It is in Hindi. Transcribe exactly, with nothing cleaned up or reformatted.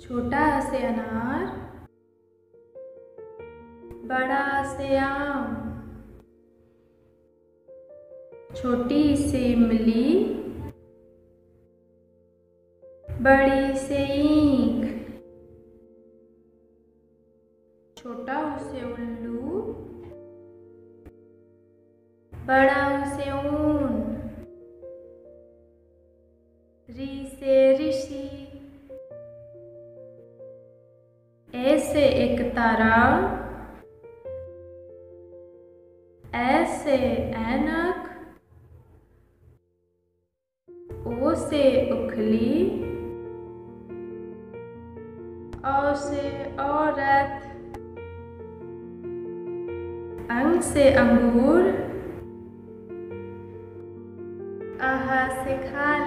छोटा आ से अनार, बड़ा आ से आम, छोटी से इमली, बड़ी से ईंख। छोटा ऊ से उल्लू, बड़ा ऊ से ऊन, री से ऋषि, ए से एक तारा, ए से ऐनक, ओ से उखली, औ से औरत, अंग से अंगूर, आहा से खाली।